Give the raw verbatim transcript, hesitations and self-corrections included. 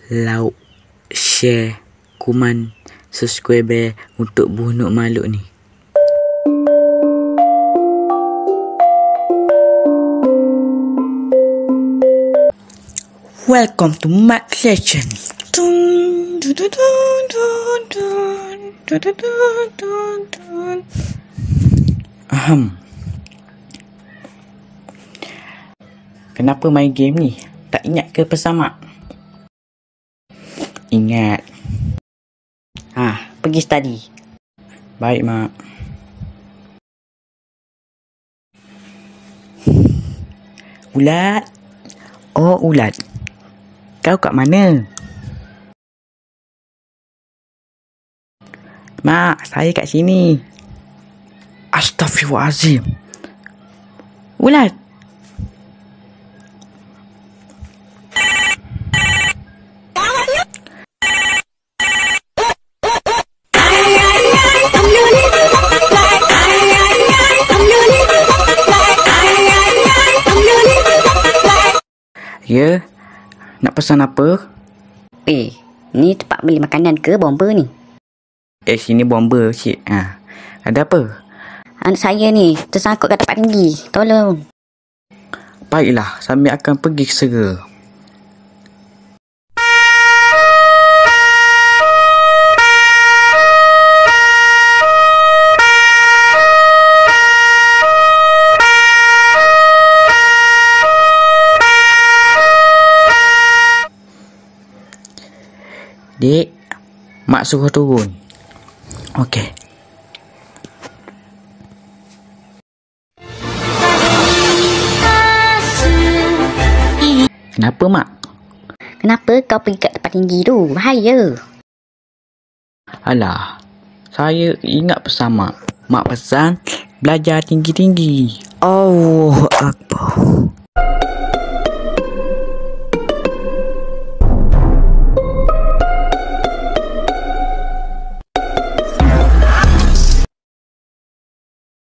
lauk, share, kuman, subscribe untuk bunuh makhluk ni. Welcome to Max Legend. Dun, dun, dun, dun, dun, dun, dun, dun, dun. Ahem. Kenapa main game ni? Tak ingat ke pesan mak? Ingat. Ha, pergi study. Baik mak. Ulat. Oh, ulat. Kau kat mana? Mak, saya kat sini. Astaghfirullahalazim. Ulat. Ya, nak pesan apa? Eh, ni tempat beli makanan ke bomba ni? Eh, sini bomba, cik. Ha, ada apa? Anak saya ni tersangkut kat tempat tinggi. Tolong. Baiklah, sambil akan pergi segera. Dek, mak suruh turun. Okey. Kenapa mak? Kenapa kau pergi kat tempat tinggi tu? Bahaya. Alah, saya ingat pesan mak. Mak pesan belajar tinggi-tinggi. Oh,